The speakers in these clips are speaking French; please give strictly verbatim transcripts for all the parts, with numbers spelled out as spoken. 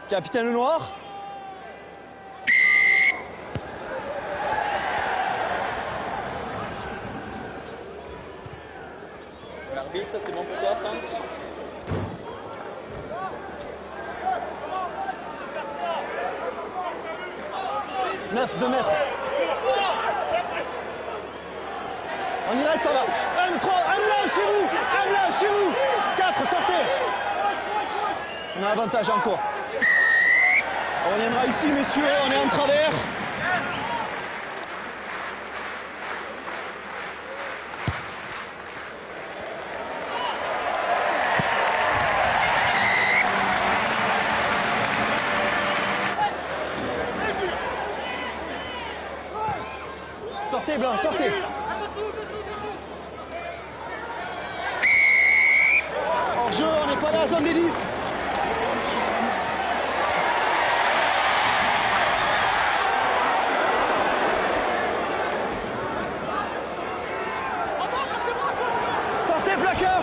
Capitaine Noir. L'arbitre, c'est bon pour toi, Franck? neuf, deux mètres. On y reste, ça va. un, trois, un blanc chez vous. Un blanc chez vous. quatre, sortez. On a avantage en cours. On reviendra ici, messieurs. On est en travers. Sortez, Blanc, sortez. Hors jeu, on n'est pas dans la zone d'élite. Sortez, plaqueur.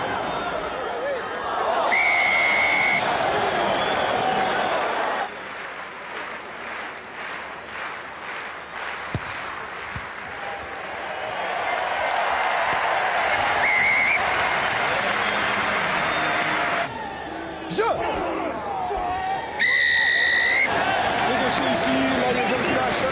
Jeu. Négocier ici, là il y a bien qui lâche.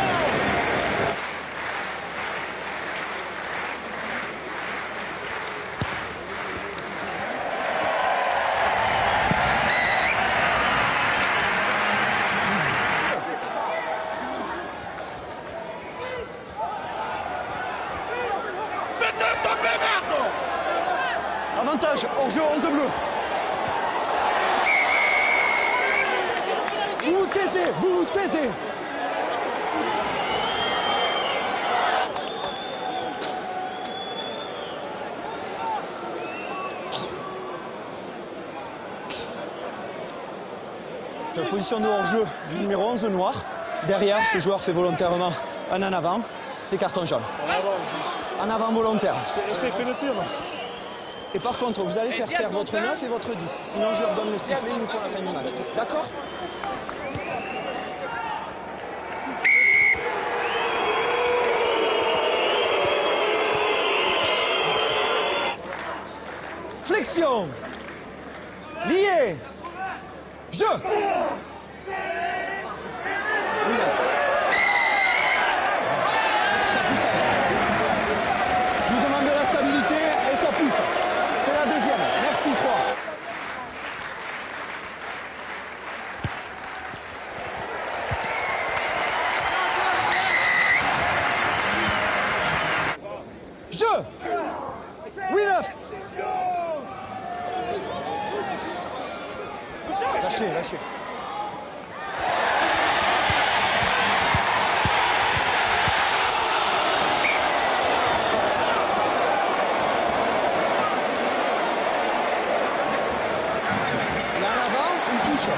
Avantage, hors jeu, onze bleu. Vous vous taisez, vous vous taisez. C'est la position de hors-jeu du numéro onze noir. Derrière, ce joueur fait volontairement un en avant. C'est carton jaune. En avant. En avant volontaire. C'est fait le tir. Et par contre, vous allez faire taire votre neuf et votre dix. Sinon, je leur donne le sifflet, ils nous font la fin du match. D'accord ? Flexion. Lié. Jeu. Oui, là. Ça pousse. Je vous demande de la stabilité et ça pousse. C'est la deuxième. Merci, trois. Jeu. Oui, neuf. Lâchez, lâchez. Là en avant, une touche.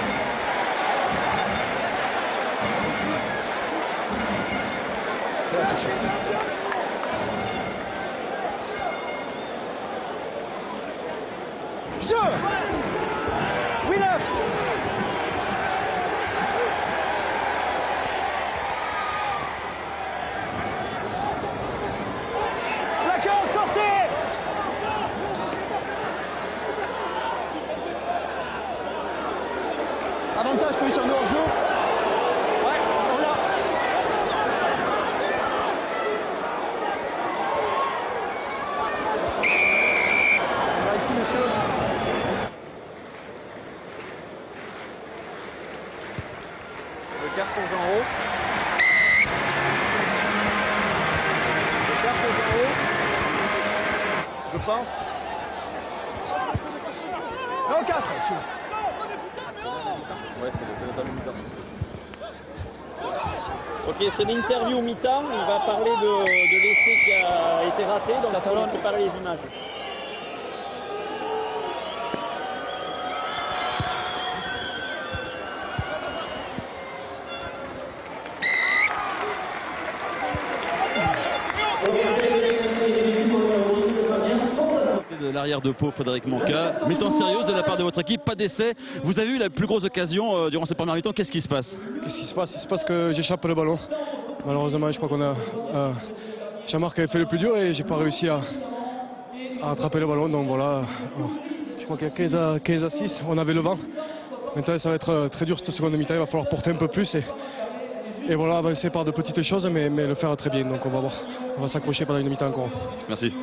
La touche. Jeu. Oui, neuf. Plaqueur, sortez. Avantage, position de hors-jeu. Ouais, on l'a. On va ici, monsieur. Le carton en haut. Le carton en haut. Je pense. Non, quatre. Ouais, c'est le temps de mi-temps. Ok, c'est l'interview mi-temps. Il va parler de, de l'essai qui a été raté. Donc, il faut préparer les images. De l'arrière l'arrière de Pau, Frédéric Manca. Mi-temps sérieuse de la part de votre équipe, pas d'essai. Vous avez eu la plus grosse occasion euh, durant cette première mi-temps. Qu'est-ce qui se passe? Qu'est-ce qui se passe? Il se passe que j'échappe le ballon. Malheureusement, je crois qu'on a... Euh, Jean-Marc avait fait le plus dur et j'ai pas réussi à, à attraper le ballon. Donc voilà, je crois qu'il y a quinze à, quinze à six, on avait le vent. Maintenant, ça va être très dur cette seconde mi-temps, il va falloir porter un peu plus. Et, et voilà, avancer par de petites choses, mais, mais le faire très bien. Donc on va voir, on va s'accrocher pendant une mi-temps encore. Merci.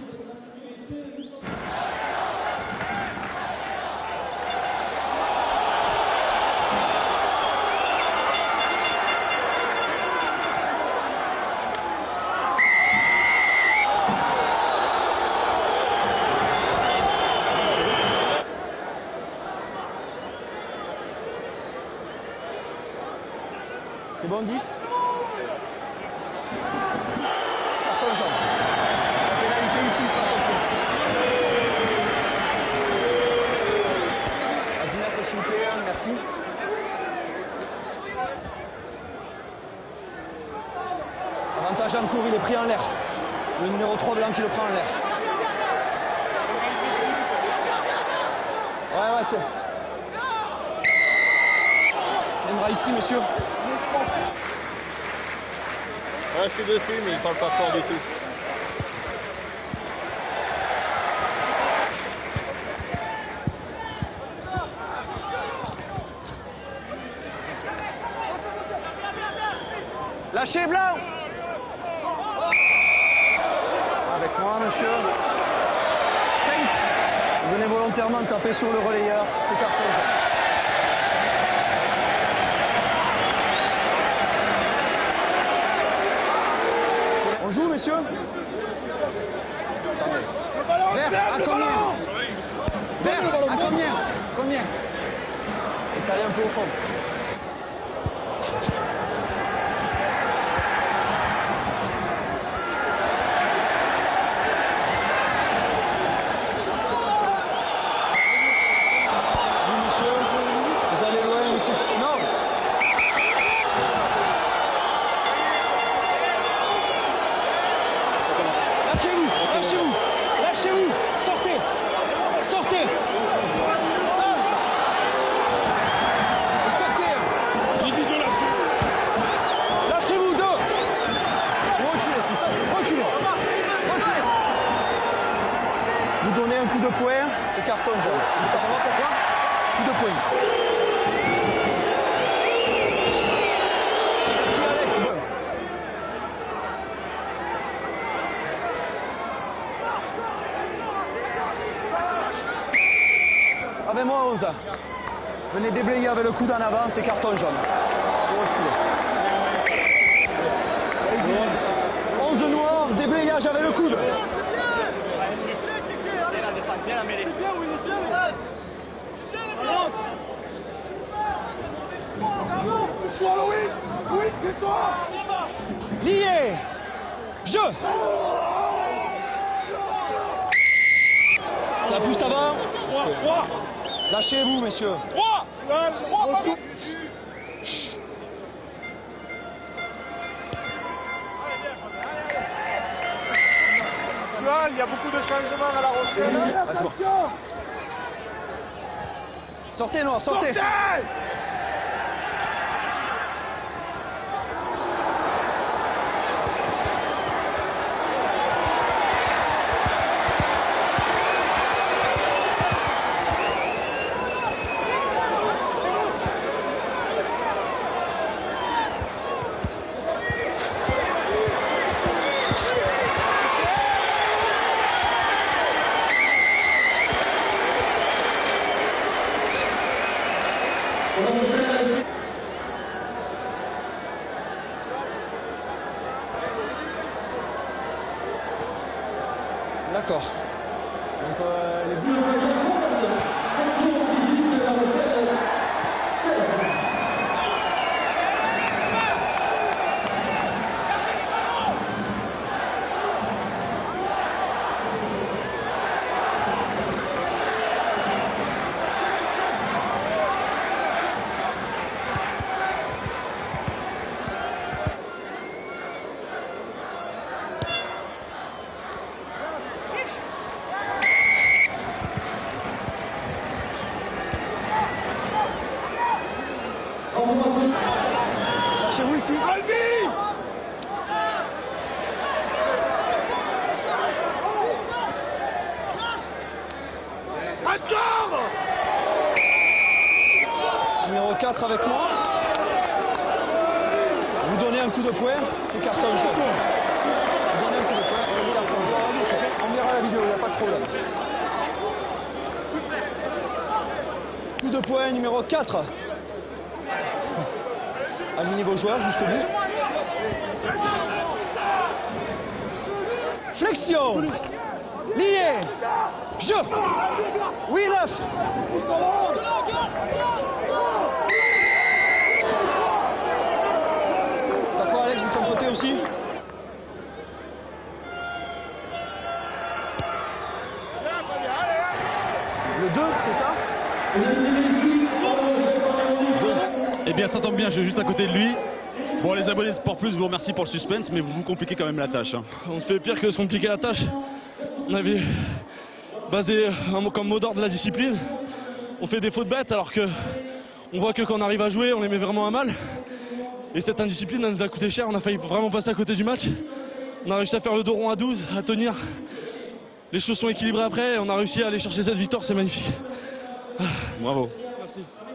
C'est bon, dix. Carton jaune. Pénalité ici, sera compris. À dix mètres, s'il vous plaît, merci. Avantage en cours, il est pris en l'air. Le numéro trois blanc qui le prend en l'air. Ouais, ouais, c'est... Il viendra ici, monsieur. Ouais, je suis dessus, mais il parle pas fort du tout. Lâchez blanc. Avec moi, monsieur. cinq. Vous venez volontairement taper sur le relayeur. C'est carton jaune. On joue, messieurs? Vert, à combien? Vert, à combien? Combien? Étalez un peu au fond. Oui, monsieur. Vous allez loin, monsieur. Non. Lâchez-vous, lâchez-vous, lâchez-vous, sortez, sortez. Un. Sortez. J'ai dit de lâcher. Lâchez-vous, deux. Reculez, c'est ça, reculez. Reculez. Vous donnez un coup de poing, c'est carton jaune. Vous savez pourquoi? Coup de poing. Merci Alex, bon. Avec moi, onze. Venez déblayer avec le coude en avant, c'est carton jaune. Vous reculez. onze noirs, déblayage avec le coude. Lié. Jeu. Ça pousse avant. Lâchez-vous, messieurs. Il y a beaucoup de changements à la Rochelle. Ah, c'est bon. Sortez, Noir, sortez. Sortez. D'accord. Donc, euh, les buts. chez vous ici. Numéro quatre avec moi. Vous donnez un coup de poing, c'est carton jaune. Vous donnez un coup de poing, c'est carton jaune. On verra la vidéo, il n'y a pas de problème. Coup de poing numéro quatre. Alignez vos joueurs jusqu'au bout. Flexion. Lié. Jeu. Oui, neuf. T'as quoi, Alex, de ton côté aussi? Le deux, c'est ça? Eh bien, ça tombe bien, je suis juste à côté de lui. Bon, les abonnés Sport Plus vous remercie pour le suspense, mais vous vous compliquez quand même la tâche. Hein. On se fait pire que se compliquer la tâche. On avait basé un- comme mot d'ordre de la discipline. On fait des fautes bêtes alors que on voit que quand on arrive à jouer, on les met vraiment à mal. Et cette indiscipline, elle nous a coûté cher. On a failli vraiment passer à côté du match. On a réussi à faire le dos rond à douze, à tenir. Les choses sont équilibrées après. On a réussi à aller chercher cette victoire, c'est magnifique. Bravo. Merci.